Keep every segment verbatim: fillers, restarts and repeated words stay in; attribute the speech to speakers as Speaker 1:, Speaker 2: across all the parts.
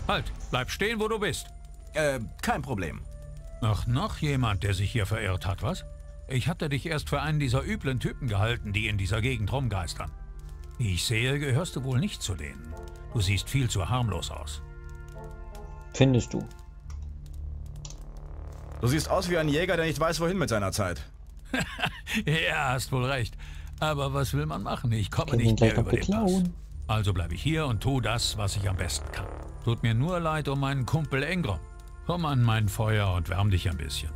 Speaker 1: Halt, bleib stehen, wo du bist.
Speaker 2: Äh, kein Problem.
Speaker 1: Ach, noch jemand, der sich hier verirrt hat, was? Ich hatte dich erst für einen dieser üblen Typen gehalten, die in dieser Gegend rumgeistern. Ich sehe, gehörst du wohl nicht zu denen. Du siehst viel zu harmlos aus.
Speaker 3: Findest du?
Speaker 2: Du siehst aus wie ein Jäger, der nicht weiß, wohin mit seiner Zeit.
Speaker 1: Ja, hast wohl recht. Aber was will man machen? Ich komme
Speaker 3: Können wir ihn
Speaker 1: nicht mehr
Speaker 3: gleich noch
Speaker 1: über den Pass.
Speaker 3: beklauen?
Speaker 1: Also bleibe ich hier und tu das, was ich am besten kann. Tut mir nur leid um meinen Kumpel Engrom. Komm an mein Feuer und wärm dich ein bisschen.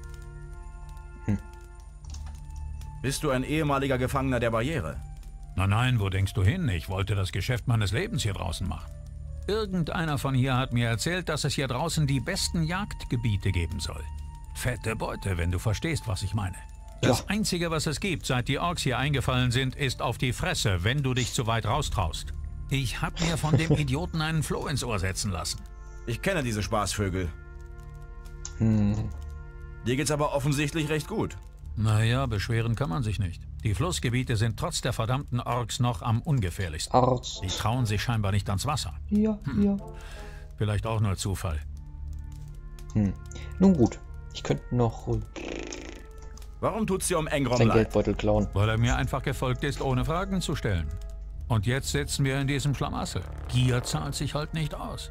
Speaker 2: Bist du ein ehemaliger Gefangener der Barriere?
Speaker 1: Na nein, wo denkst du hin? Ich wollte das Geschäft meines Lebens hier draußen machen. Irgendeiner von hier hat mir erzählt, dass es hier draußen die besten Jagdgebiete geben soll. Fette Beute, wenn du verstehst, was ich meine. Das
Speaker 3: Ja.
Speaker 1: Einzige, was es gibt, seit die Orks hier eingefallen sind, ist auf die Fresse, wenn du dich zu weit raustraust. Ich hab mir von dem Idioten einen Floh ins Ohr setzen lassen.
Speaker 2: Ich kenne diese Spaßvögel.
Speaker 3: Hm.
Speaker 2: Dir geht's aber offensichtlich recht gut.
Speaker 1: Naja, beschweren kann man sich nicht. Die Flussgebiete sind trotz der verdammten Orks noch am ungefährlichsten.
Speaker 3: Arzt.
Speaker 1: Die trauen sich scheinbar nicht ans Wasser.
Speaker 3: Ja, ja.
Speaker 1: Vielleicht auch nur Zufall.
Speaker 3: Hm. Nun gut. Ich könnte noch äh,
Speaker 2: Warum tut's dir um Engrom
Speaker 3: sein
Speaker 2: leid?
Speaker 3: Geldbeutel klauen.
Speaker 1: Weil er mir einfach gefolgt ist, ohne Fragen zu stellen. Und jetzt sitzen wir in diesem Schlamassel. Gier zahlt sich halt nicht aus.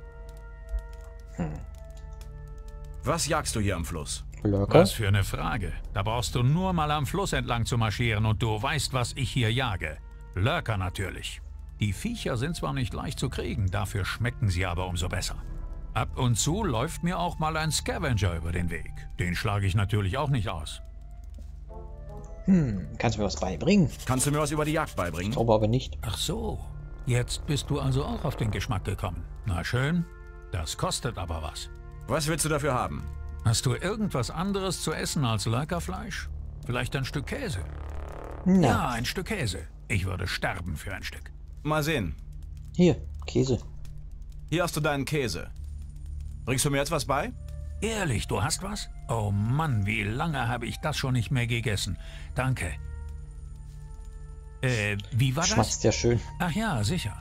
Speaker 2: Was jagst du hier am Fluss?
Speaker 3: Lurker?
Speaker 1: Was für eine Frage. Da brauchst du nur mal am Fluss entlang zu marschieren und du weißt, was ich hier jage. Lurker natürlich. Die Viecher sind zwar nicht leicht zu kriegen, dafür schmecken sie aber umso besser. Ab und zu läuft mir auch mal ein Scavenger über den Weg. Den schlage ich natürlich auch nicht aus.
Speaker 3: Hm, kannst du mir was beibringen?
Speaker 2: Kannst du mir was über die Jagd beibringen?
Speaker 3: Ich glaube aber nicht.
Speaker 1: Ach so, jetzt bist du also auch auf den Geschmack gekommen. Na schön, das kostet aber was.
Speaker 2: Was willst du dafür haben?
Speaker 1: Hast du irgendwas anderes zu essen als Lurkerfleisch? Vielleicht ein Stück Käse?
Speaker 3: Na,
Speaker 1: Ja, ein Stück Käse. Ich würde sterben für ein Stück.
Speaker 2: Mal sehen.
Speaker 3: hier, Käse.
Speaker 2: Hier hast du deinen Käse. Bringst du mir jetzt was bei?
Speaker 1: Ehrlich, du hast was? Oh Mann, wie lange habe ich das schon nicht mehr gegessen. Danke. Äh, wie war das?
Speaker 3: Schmatzt ja schön.
Speaker 1: Ach ja, sicher.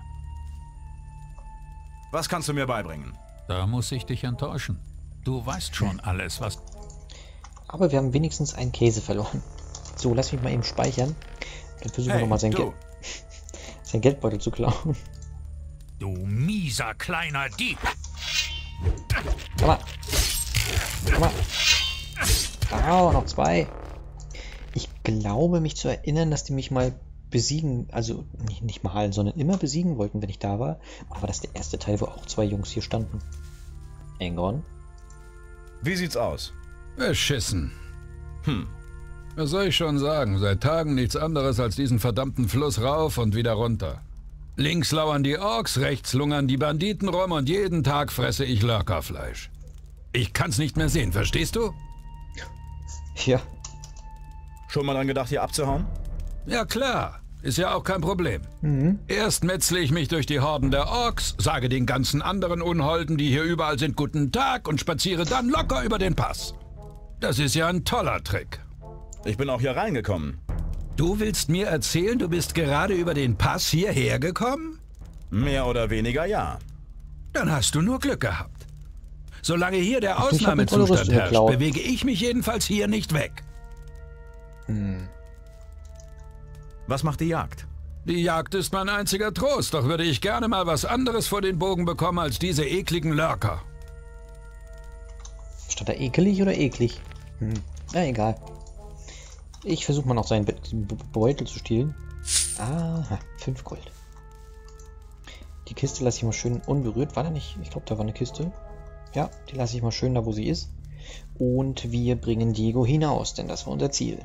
Speaker 2: Was kannst du mir beibringen?
Speaker 1: Da muss ich dich enttäuschen. Du weißt schon alles, was...
Speaker 3: Aber wir haben wenigstens einen Käse verloren. So, lass mich mal eben speichern. Dann versuchen wir
Speaker 2: Hey,
Speaker 3: nochmal sein,
Speaker 2: du.
Speaker 3: Geld, sein Geldbeutel zu klauen.
Speaker 1: Du mieser kleiner Dieb!
Speaker 3: Komm mal. Komm mal. Ah, noch zwei. Ich glaube, mich zu erinnern, dass die mich mal besiegen, also nicht, nicht mal, sondern immer besiegen wollten, wenn ich da war. Oder war das der erste Teil, wo auch zwei Jungs hier standen? Engron?
Speaker 2: Wie sieht's aus?
Speaker 4: Beschissen.
Speaker 2: Hm.
Speaker 4: Was soll ich schon sagen? Seit Tagen nichts anderes als diesen verdammten Fluss rauf und wieder runter. Links lauern die Orks, rechts lungern die Banditen rum und jeden Tag fresse ich Lurkerfleisch. Ich kann's nicht mehr sehen, verstehst du?
Speaker 3: Ja.
Speaker 2: Schon mal dran gedacht, hier abzuhauen?
Speaker 4: Ja klar, ist ja auch kein Problem.
Speaker 3: Mhm.
Speaker 4: Erst metzle ich mich durch die Horden der Orks, sage den ganzen anderen Unholden, die hier überall sind, guten Tag und spaziere dann locker über den Pass. Das ist ja ein toller Trick.
Speaker 2: Ich bin auch hier reingekommen.
Speaker 4: Du willst mir erzählen, du bist gerade über den Pass hierher gekommen?
Speaker 2: Mehr oder weniger ja.
Speaker 4: Dann hast du nur Glück gehabt. Solange hier der
Speaker 3: Ich hab eine tolle
Speaker 4: Ausnahmezustand
Speaker 3: Rüstung
Speaker 4: herrscht,
Speaker 3: geklaut.
Speaker 4: bewege ich mich jedenfalls hier nicht weg.
Speaker 3: Hm.
Speaker 2: Was macht die Jagd?
Speaker 4: Die Jagd ist mein einziger Trost, doch würde ich gerne mal was anderes vor den Bogen bekommen als diese ekligen Lurker.
Speaker 3: Stand da ekelig oder eklig? Hm. Na egal. Ich versuche mal noch seinen Be Be Beutel zu stehlen. Aha, fünf Gold. Die Kiste lasse ich mal schön unberührt. War da nicht? Ich glaube, da war eine Kiste. Ja, die lasse ich mal schön da, wo sie ist. Und wir bringen Diego hinaus, denn das war unser Ziel.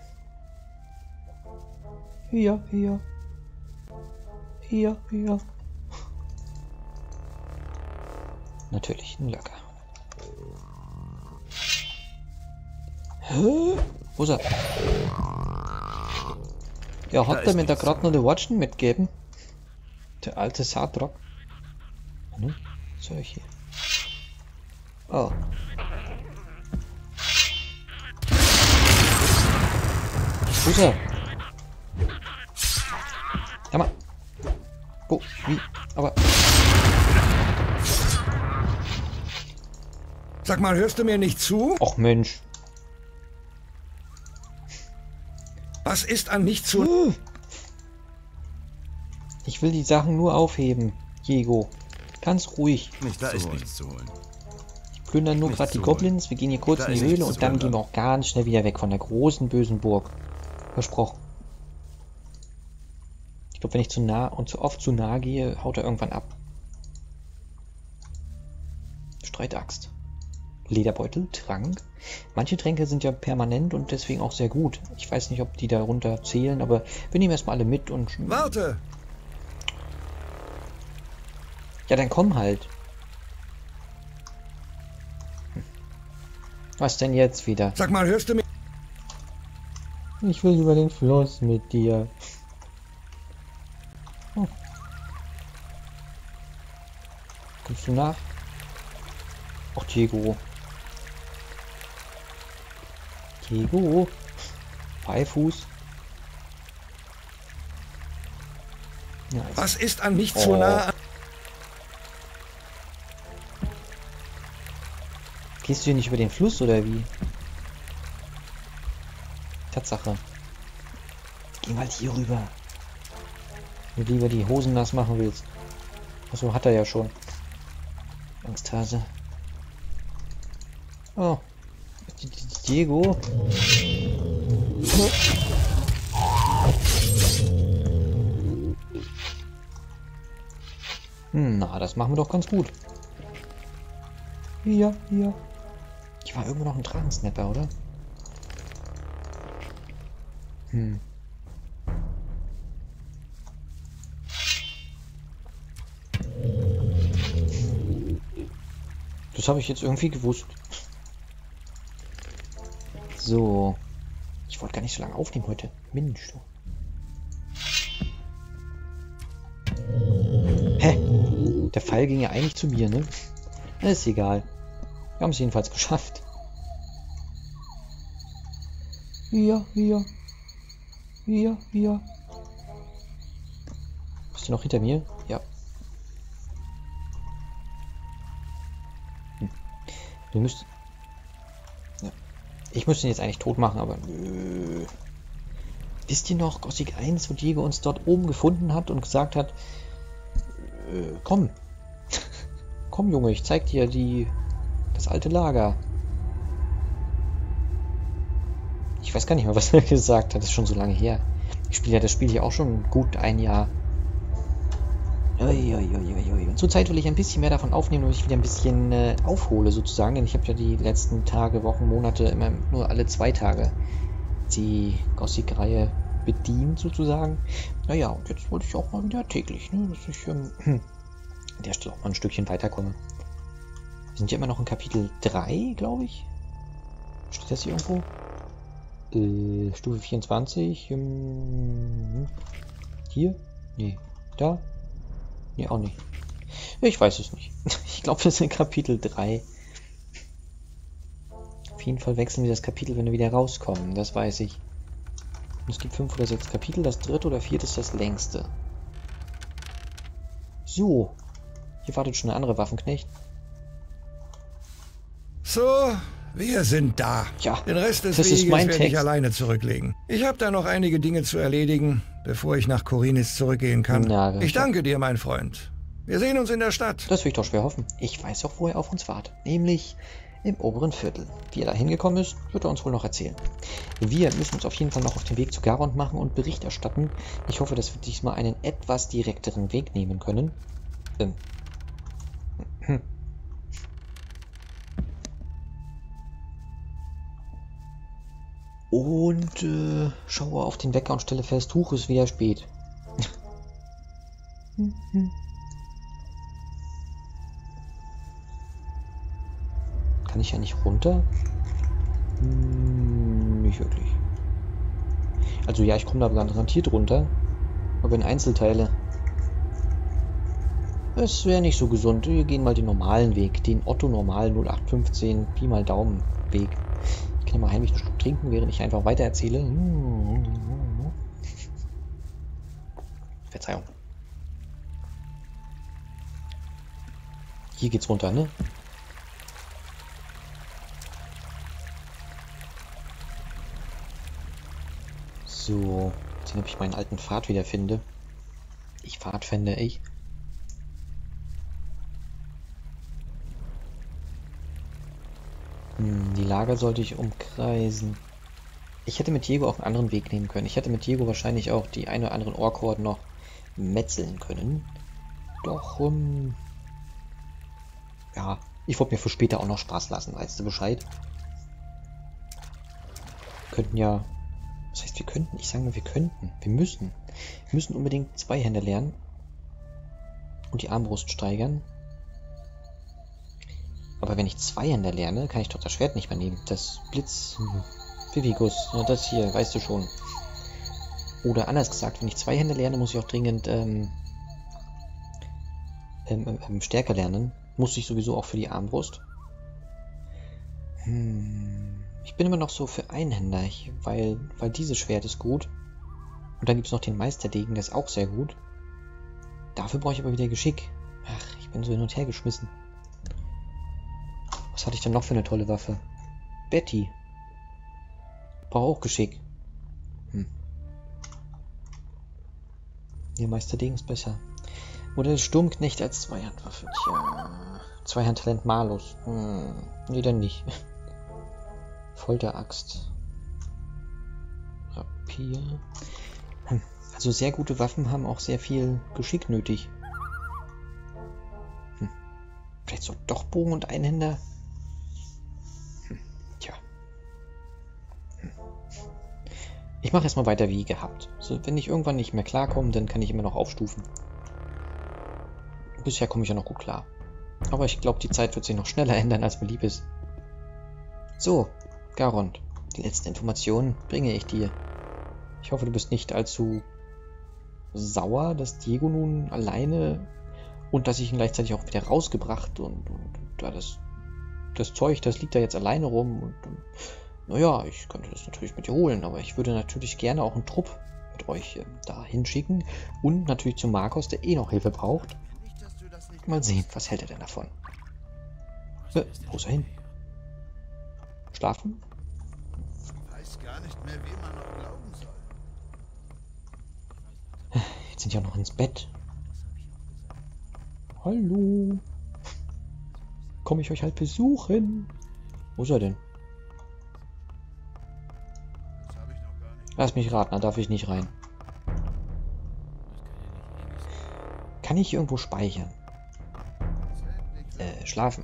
Speaker 3: Hier, hier. Hier, hier. Natürlich, ein Löcker. Hä? Wo ist er? Ja,
Speaker 2: Da
Speaker 3: hat
Speaker 2: ist
Speaker 3: er mir da
Speaker 2: nichts.
Speaker 3: gerade noch die Watschen mitgegeben? Der alte Saatrock. Hm? Was soll ich hier? Oh. Wo ist er? Ja, mal. Wo? Wie? Aber.
Speaker 5: Sag mal, hörst du mir nicht zu?
Speaker 3: Och Mensch.
Speaker 5: Was ist an nicht zu...
Speaker 3: Ich will die Sachen nur aufheben, Diego. Ganz ruhig.
Speaker 2: Nicht da ist nichts zu holen.
Speaker 3: Ich plündere nur
Speaker 2: Nichts
Speaker 3: gerade die
Speaker 2: zu holen.
Speaker 3: Goblins. Wir gehen hier kurz
Speaker 2: Da
Speaker 3: in die
Speaker 2: ist
Speaker 3: Höhle
Speaker 2: nichts
Speaker 3: und
Speaker 2: zu
Speaker 3: dann
Speaker 2: plündern.
Speaker 3: gehen wir auch ganz schnell wieder weg von der großen, bösen Burg. Versprochen. Ich glaube, wenn ich zu nah und zu oft zu nah gehe, haut er irgendwann ab. Streitaxt. Lederbeutel, Trank. Manche Tränke sind ja permanent und deswegen auch sehr gut. Ich weiß nicht, ob die darunter zählen, aber wir nehmen erstmal alle mit und...
Speaker 5: Warte!
Speaker 3: Ja, dann komm halt. Hm. Was denn jetzt wieder?
Speaker 5: Sag mal, hörst du mir...
Speaker 3: Ich will über den Fluss mit dir. Oh. Kommst du nach? Ach, Diego. Diego. Beifuß. Ja, also.
Speaker 5: Was ist an nicht
Speaker 3: Oh.
Speaker 5: zu nah...
Speaker 3: Gehst du hier nicht über den Fluss oder wie? Tatsache. Geh mal hier rüber. Wenn du lieber die Hosen nass machen willst. Achso, hat er ja schon. Angsthase. Oh. D- D- Diego. Hm, na, das machen wir doch ganz gut. Hier, hier. Ich war irgendwo noch ein Drachensnapper, oder? Hm. Das habe ich jetzt irgendwie gewusst. So. Ich wollte gar nicht so lange aufnehmen heute. Mensch, du. Hä? Der Pfeil ging ja eigentlich zu mir, ne? Ist egal. Wir haben es jedenfalls geschafft. Hier, hier. Hier, hier. Bist du noch hinter mir? Ja. Hm. Du müsst... Ja. Ich müsste ihn jetzt eigentlich tot machen, aber... Nö. Wisst ihr noch, Gothic eins, wo Diego uns dort oben gefunden hat und gesagt hat... Äh, komm. Komm, Junge, ich zeig dir die... das alte Lager. Ich weiß gar nicht mehr, was er gesagt hat. Das ist schon so lange her. Ich spiele ja das Spiel hier auch schon gut ein Jahr. Uiuiuiui. Und zurzeit will ich ein bisschen mehr davon aufnehmen, damit ich wieder ein bisschen äh, aufhole sozusagen. Denn ich habe ja die letzten Tage, Wochen, Monate immer nur alle zwei Tage die Gothic-Reihe bedient sozusagen. Naja, und jetzt wollte ich auch mal wieder täglich, ne, dass ich ähm, an der Stelle auch mal ein Stückchen weiterkomme. Wir sind ja immer noch in Kapitel drei, glaube ich. Steht das hier irgendwo? Äh, Stufe vierundzwanzig. Ähm, hier? Nee. Da? Nee, auch nicht. Ich weiß es nicht. Ich glaube, das ist in Kapitel drei. Auf jeden Fall wechseln wir das Kapitel, wenn wir wieder rauskommen. Das weiß ich. Und es gibt fünf oder sechs Kapitel. Das dritte oder vierte ist das längste. So. Hier wartet schon eine andere Waffenknecht.
Speaker 5: So, wir sind da.
Speaker 3: Ja,
Speaker 5: Den Rest des
Speaker 3: das ist
Speaker 5: Weges
Speaker 3: mein
Speaker 5: werde ich
Speaker 3: Text.
Speaker 5: alleine zurücklegen. Ich habe da noch einige Dinge zu erledigen, bevor ich nach Korinis zurückgehen kann.
Speaker 3: Na,
Speaker 5: ich danke dir, mein Freund. Wir sehen uns in der Stadt.
Speaker 3: Das will ich doch schwer hoffen. Ich weiß auch, wo er auf uns wartet. Nämlich im oberen Viertel. Wie er da hingekommen ist, wird er uns wohl noch erzählen. Wir müssen uns auf jeden Fall noch auf den Weg zu Garond machen und Bericht erstatten. Ich hoffe, dass wir diesmal einen etwas direkteren Weg nehmen können. Ähm. Hm. Und äh, schaue auf den Wecker und stelle fest, huch, ist wieder spät. Kann ich ja nicht runter? Hm, nicht wirklich. Also ja, ich komme da garantiert runter. Aber in Einzelteile. Das wäre nicht so gesund. Wir gehen mal den normalen Weg. Den Otto-Normal null acht fünfzehn Pi mal Daumen Weg. Ich kann ja mal heimlich einen Schluck trinken, während ich einfach weiter erzähle. Verzeihung. Hier geht's runter, ne? So, jetzt ob ich meinen alten Pfad wieder finde. Ich Pfadfinder, ich. Hm, die Lager sollte ich umkreisen. Ich hätte mit Diego auch einen anderen Weg nehmen können. Ich hätte mit Diego wahrscheinlich auch die ein oder anderen Ork-Horden noch metzeln können. Doch, um... ja, ich wollte mir für später auch noch Spaß lassen, weißt du Bescheid? Wir könnten ja... Was heißt wir könnten? Ich sage nur, wir könnten. Wir müssen. Wir müssen unbedingt Zweihänder lernen. Und die Armbrust steigern. Aber wenn ich Zweihänder lerne, kann ich doch das Schwert nicht mehr nehmen. Das Blitz... Hm. Vivigus, ja, das hier, weißt du schon. Oder anders gesagt, wenn ich Zweihänder lerne, muss ich auch dringend ähm, ähm, ähm, stärker lernen. Muss ich sowieso auch für die Armbrust. Hm, ich bin immer noch so für Einhänder, ich, weil, weil dieses Schwert ist gut. Und dann gibt es noch den Meisterdegen, der ist auch sehr gut. Dafür brauche ich aber wieder Geschick. Ach, ich bin so hin und her geschmissen. Was hatte ich denn noch für eine tolle Waffe? Betty. Brauche auch Geschick. Hm. Der Meisterdegen ist besser. Oder der Sturmknecht als Zweihandwaffe. Tja. Zweihandtalent Malus. Hm. Nee, dann nicht. Folteraxt. Rapier. Hm. Also sehr gute Waffen haben auch sehr viel Geschick nötig. Hm. Vielleicht so doch Bogen und Einhänder? Ich mache erstmal weiter wie gehabt. So, wenn ich irgendwann nicht mehr klarkomme, dann kann ich immer noch aufstufen. Bisher komme ich ja noch gut klar. Aber ich glaube, die Zeit wird sich noch schneller ändern, als mir lieb ist. So, Garond, die letzten Informationen bringe ich dir. Ich hoffe, du bist nicht allzu sauer, dass Diego nun alleine und dass ich ihn gleichzeitig auch wieder rausgebracht und, und, und da das, das Zeug, das liegt da jetzt alleine rum und, und naja, ich könnte das natürlich mit dir holen, aber ich würde natürlich gerne auch einen Trupp mit euch äh, da hinschicken. Und natürlich zu Markus, der eh noch Hilfe braucht. Mal sehen, was hält er denn davon? Äh, wo ist er hin? Schlafen?
Speaker 6: Weiß gar nicht mehr, wem man noch glauben soll.
Speaker 3: Jetzt sind ja noch ins Bett. Hallo. Komme ich euch halt besuchen? Wo ist er denn? Lass mich raten, da darf ich nicht rein. Kann ich irgendwo speichern? Äh, schlafen.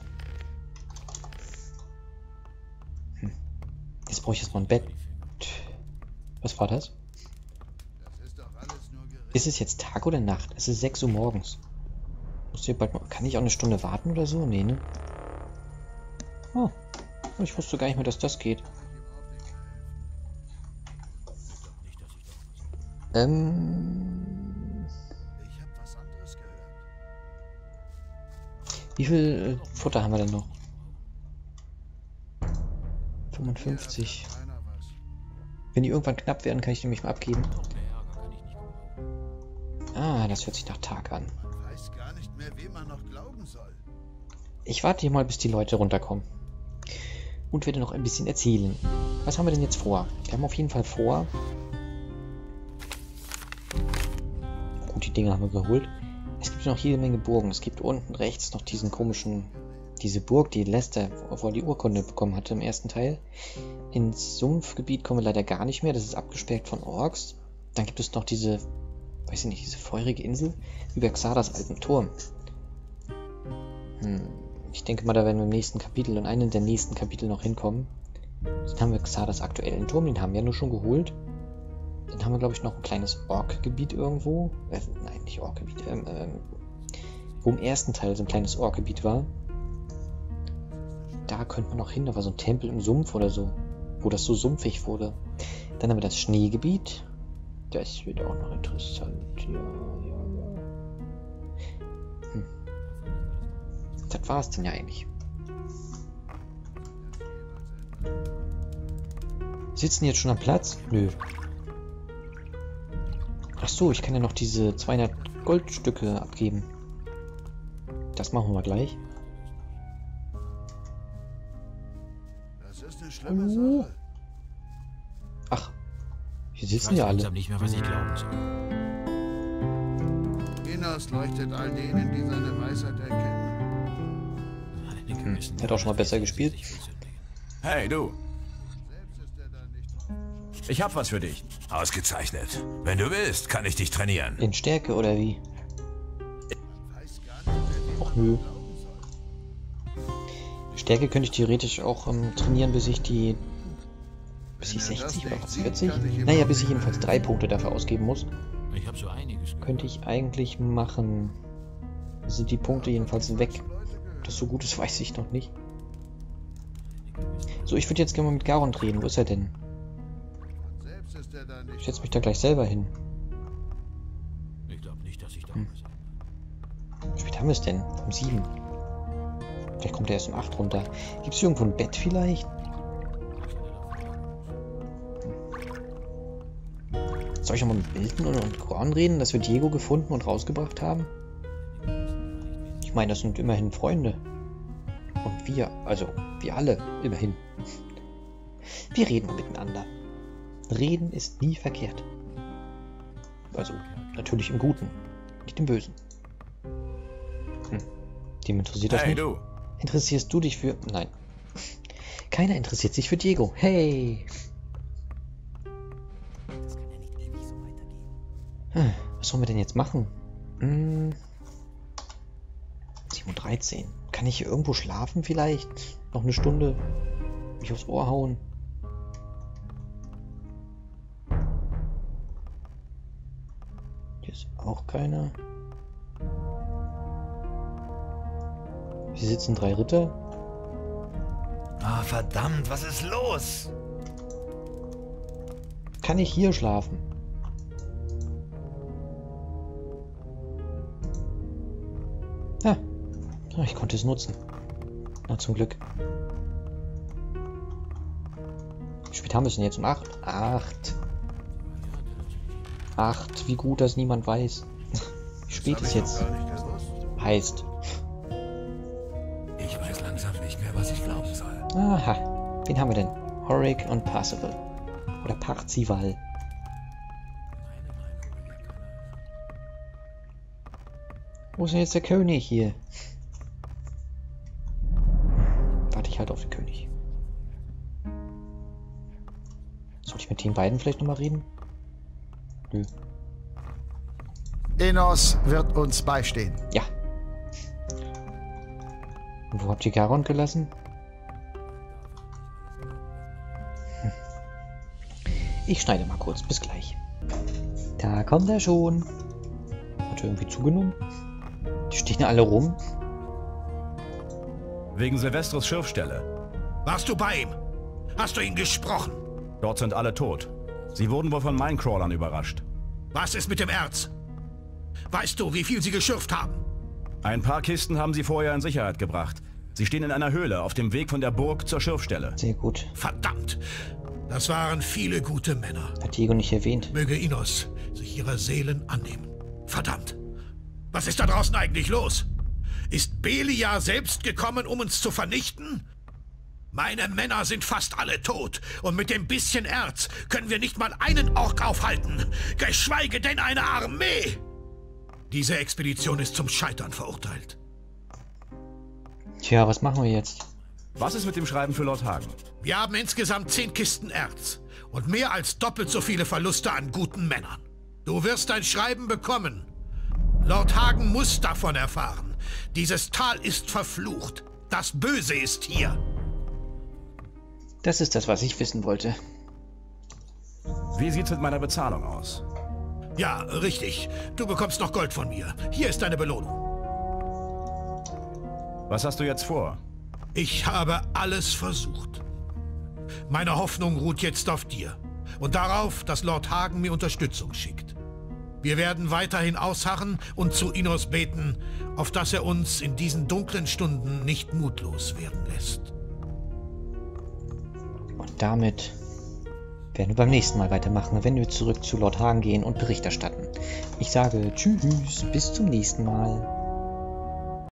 Speaker 3: Hm. Jetzt brauche ich erstmal ein Bett. Was war das? Ist es jetzt Tag oder Nacht? Es ist sechs Uhr morgens. Muss ich bald mal... Kann ich auch eine Stunde warten oder so? Nee, ne? Oh. Ich wusste gar nicht mehr, dass das geht. Ähm...
Speaker 6: Ich habe was anderes gehört.
Speaker 3: Wie viel äh, Futter haben wir denn noch? fünfundfünfzig. Wenn die irgendwann knapp werden, kann ich die nämlich mal abgeben. Ah, das hört sich nach Tag an.
Speaker 6: Man weiß gar nicht mehr, wem man noch glauben soll.
Speaker 3: Ich warte hier mal, bis die Leute runterkommen. Und werde noch ein bisschen erzählen. Was haben wir denn jetzt vor? Wir haben auf jeden Fall vor... Gut, die Dinge haben wir geholt. Es gibt noch jede Menge Burgen. Es gibt unten rechts noch diesen komischen... Diese Burg, die Lester, wo er die Urkunde bekommen hatte im ersten Teil. Ins Sumpfgebiet kommen wir leider gar nicht mehr. Das ist abgesperrt von Orks. Dann gibt es noch diese... Weiß ich nicht, diese feurige Insel über Xardas alten Turm. Hm... Ich denke mal, da werden wir im nächsten Kapitel und einem der nächsten Kapitel noch hinkommen. Dann haben wir Xardas aktuellen Turm, den haben wir ja nur schon geholt. Dann haben wir, glaube ich, noch ein kleines Ork-Gebiet irgendwo. Äh, nein, nicht Ork-Gebiet. Ähm, ähm, wo im ersten Teil so ein kleines Ork-Gebiet war. Da könnte man noch hin, da war so ein Tempel im Sumpf oder so. Wo das so sumpfig wurde. Dann haben wir das Schneegebiet. Das wird auch noch interessant. Ja, ja, ja. Hm. Das war's denn ja eigentlich. Sitzen die jetzt schon am Platz? Nö. Ach so, ich kann ja noch diese zweihundert Goldstücke abgeben. Das machen wir gleich.
Speaker 6: Das ist eine schlimme
Speaker 3: Hallo?
Speaker 6: Sache.
Speaker 3: Ach, Hier sitzen ja alle.
Speaker 7: nicht mehr, was ich glauben soll.
Speaker 6: Enos leuchtet all denen, die seine Weisheit erkennen.
Speaker 3: Hm. Hat auch schon mal besser gespielt.
Speaker 2: Hey, du. Ich hab was für dich.
Speaker 8: Ausgezeichnet. Wenn du willst, kann ich dich trainieren.
Speaker 3: In Stärke oder wie? Och nö. Stärke könnte ich theoretisch auch ähm, trainieren, bis ich die... Bis ich sechzig oder was? vierzig? Naja, bis ich jedenfalls drei Punkte dafür ausgeben muss.
Speaker 7: Ich habe so einiges gehört.
Speaker 3: Könnte ich eigentlich machen. Sind die Punkte jedenfalls weg. Ob das so gut ist, weiß ich noch nicht. So, ich würde jetzt gerne mal mit Garon reden. Wo ist er denn? Ich setze mich da gleich selber hin.
Speaker 7: Ich glaube nicht, dass ich da
Speaker 3: Hm.
Speaker 7: bin.
Speaker 3: Wie spät haben wir es denn? Um sieben. Vielleicht kommt er erst um acht runter. Gibt es irgendwo ein Bett vielleicht? Soll ich nochmal mit Milton und Gorn reden, dass wir Diego gefunden und rausgebracht haben? Ich meine, das sind immerhin Freunde. Und wir, also wir alle, immerhin. Wir reden mal miteinander. Reden ist nie verkehrt. Also, natürlich im Guten, nicht im Bösen. Hm. Dem interessiert das
Speaker 2: Hey,
Speaker 3: nicht.
Speaker 2: du.
Speaker 3: Interessierst du dich für... Nein. Keiner interessiert sich für Diego. Hey! Hm, was sollen wir denn jetzt machen? Hm. sieben Uhr dreizehn. Kann ich hier irgendwo schlafen vielleicht? Noch eine Stunde? Mich aufs Ohr hauen? Hier ist auch keiner. Hier sitzen drei Ritter.
Speaker 8: Ah, verdammt, was ist los?
Speaker 3: Kann ich hier schlafen? Ah, ah, ich konnte es nutzen. Na, zum Glück. Wie spät haben wir es denn jetzt? Um acht? Acht. Acht. Wie gut, dass niemand weiß. Wie spät es jetzt heißt.
Speaker 8: Ich weiß langsam nicht mehr, was ich glauben soll.
Speaker 3: Aha. Wen haben wir denn? Horik und Parzival. Oder Parzival. Wo ist denn jetzt der König hier? Warte ich halt auf den König. Soll ich mit den beiden vielleicht nochmal reden? Nö.
Speaker 6: Enos wird uns beistehen.
Speaker 3: Ja. Und wo habt ihr Garon gelassen? Hm. Ich schneide mal kurz. Bis gleich. Da kommt er schon. Hat er irgendwie zugenommen? Die stehen alle rum.
Speaker 2: Wegen Silvestros Schürfstelle.
Speaker 9: Warst du bei ihm? Hast du ihn gesprochen?
Speaker 2: Dort sind alle tot. Sie wurden wohl von Minecrawlern überrascht.
Speaker 9: Was ist mit dem Erz? Weißt du, wie viel sie geschürft haben?
Speaker 2: Ein paar Kisten haben sie vorher in Sicherheit gebracht. Sie stehen in einer Höhle auf dem Weg von der Burg zur Schürfstelle.
Speaker 3: Sehr gut.
Speaker 9: Verdammt! Das waren viele gute Männer.
Speaker 3: Hat Diego nicht erwähnt.
Speaker 9: Möge Enos sich ihrer Seelen annehmen. Verdammt! Was ist da draußen eigentlich los? Ist Belia selbst gekommen, um uns zu vernichten? Meine Männer sind fast alle tot und mit dem bisschen Erz können wir nicht mal einen Ork aufhalten, geschweige denn eine Armee. Diese Expedition ist zum Scheitern verurteilt.
Speaker 3: Tja, was machen wir jetzt?
Speaker 2: Was ist mit dem Schreiben für Lord Hagen?
Speaker 9: Wir haben insgesamt zehn Kisten Erz und mehr als doppelt so viele Verluste an guten Männern. Du wirst dein Schreiben bekommen. Lord Hagen muss davon erfahren. Dieses Tal ist verflucht. Das Böse ist hier.
Speaker 3: Das ist das, was ich wissen wollte.
Speaker 2: Wie sieht's mit meiner Bezahlung aus?
Speaker 9: Ja, richtig. Du bekommst noch Gold von mir. Hier ist deine Belohnung.
Speaker 2: Was hast du jetzt vor?
Speaker 9: Ich habe alles versucht. Meine Hoffnung ruht jetzt auf dir und darauf, dass Lord Hagen mir Unterstützung schickt. Wir werden weiterhin ausharren und zu Enos beten, auf dass er uns in diesen dunklen Stunden nicht mutlos werden lässt.
Speaker 3: Und damit werden wir beim nächsten Mal weitermachen, wenn wir zurück zu Lord Hagen gehen und Bericht erstatten. Ich sage Tschüss, bis zum nächsten Mal.